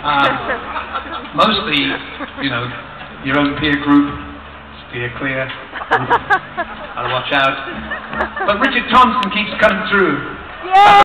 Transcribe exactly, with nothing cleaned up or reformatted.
Um, mostly, you know, your own peer group, steer clear, gotta watch out. But Richard Thompson keeps coming through. Yeah.